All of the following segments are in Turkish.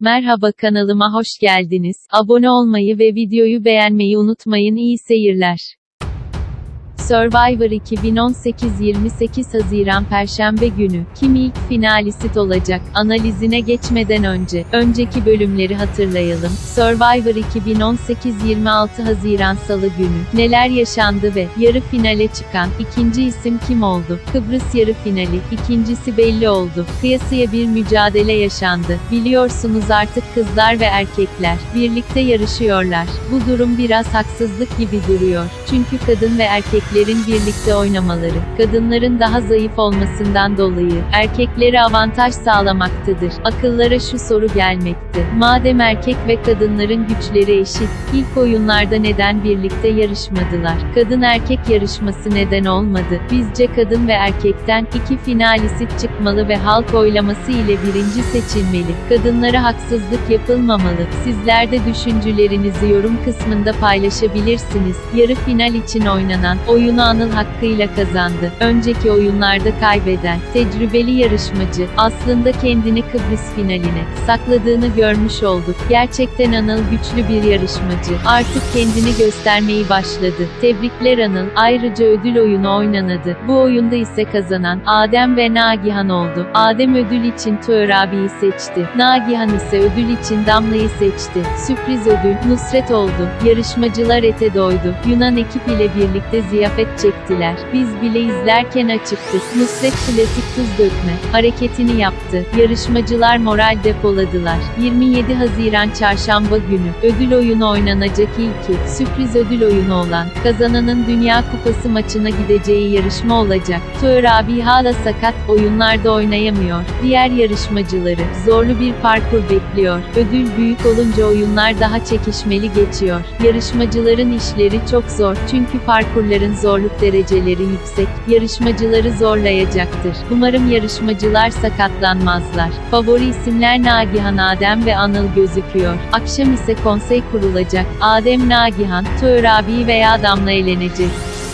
Merhaba, kanalıma hoş geldiniz. Abone olmayı ve videoyu beğenmeyi unutmayın. İyi seyirler. Survivor 2018 28 Haziran Perşembe günü kim ilk finalist olacak? Analizine geçmeden önceki bölümleri hatırlayalım. Survivor 2018 26 Haziran Salı günü neler yaşandı ve yarı finale çıkan ikinci isim kim oldu? Kıbrıs yarı finali ikincisi belli oldu. Kıyasıya bir mücadele yaşandı. Biliyorsunuz artık kızlar ve erkekler birlikte yarışıyorlar. Bu durum biraz haksızlık gibi duruyor. Çünkü kadın ve erkeklerin birlikte oynamaları, kadınların daha zayıf olmasından dolayı, erkeklere avantaj sağlamaktadır. Akıllara şu soru gelmekte. Madem erkek ve kadınların güçleri eşit, ilk oyunlarda neden birlikte yarışmadılar? Kadın erkek yarışması neden olmadı? Bizce kadın ve erkekten iki finalist çıkmalı ve halk oylaması ile birinci seçilmeli. Kadınlara haksızlık yapılmamalı. Sizler de düşüncelerinizi yorum kısmında paylaşabilirsiniz. Yarı final için oynanan oyunu Anıl hakkıyla kazandı. Önceki oyunlarda kaybeden, tecrübeli yarışmacı, aslında kendini Kıbrıs finaline sakladığını görmüş olduk. Gerçekten Anıl güçlü bir yarışmacı. Artık kendini göstermeyi başladı. Tebrikler Anıl. Ayrıca ödül oyunu oynanadı. Bu oyunda ise kazanan, Adem ve Nagihan oldu. Adem ödül için Tuğer abiyi seçti. Nagihan ise ödül için Damla'yı seçti. Sürpriz ödül, Nusret oldu. Yarışmacılar ete doydu. Yunan ekip ile birlikte ziyafet çektiler. Biz bile izlerken açıktık. Nusret klasik tuz dökme hareketini yaptı. Yarışmacılar moral depoladılar. 27 Haziran Çarşamba günü ödül oyunu oynanacak. İlki sürpriz ödül oyunu olan kazananın Dünya Kupası maçına gideceği yarışma olacak. Tuğer abi hala sakat, oyunlarda oynayamıyor. Diğer yarışmacıları zorlu bir parkur bekliyor. Ödül büyük olunca oyunlar daha çekişmeli geçiyor. Yarışmacıların işleri çok zor çünkü parkurların zorluk dereceleri yüksek, yarışmacıları zorlayacaktır. Umarım yarışmacılar sakatlanmazlar. Favori isimler Nagihan, Adem ve Anıl gözüküyor. Akşam ise konsey kurulacak. Adem, Nagihan, Tuğer abi veya Damla elenecek.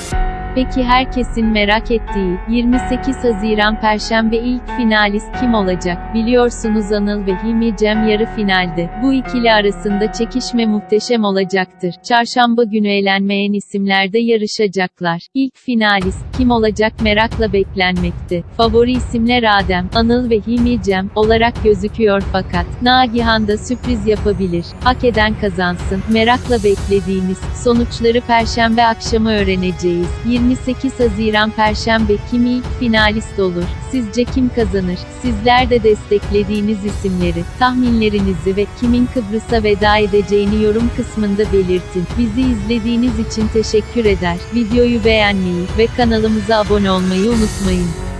Peki herkesin merak ettiği, 28 Haziran Perşembe ilk finalist kim olacak? Biliyorsunuz Anıl ve Hilmi Cem yarı finalde. Bu ikili arasında çekişme muhteşem olacaktır. Çarşamba günü elenmeyen isimler de yarışacaklar. İlk finalist kim olacak merakla beklenmekte. Favori isimler Adem, Anıl ve Hilmi Cem olarak gözüküyor fakat Nagihan da sürpriz yapabilir. Hak eden kazansın. Merakla beklediğimiz sonuçları Perşembe akşamı öğreneceğiz. 28 Haziran Perşembe kim ilk finalist olur? Sizce kim kazanır? Sizler de desteklediğiniz isimleri, tahminlerinizi ve kimin Kıbrıs'a veda edeceğini yorum kısmında belirtin. Bizi izlediğiniz için teşekkür eder. Videoyu beğenmeyi ve kanalımıza abone olmayı unutmayın.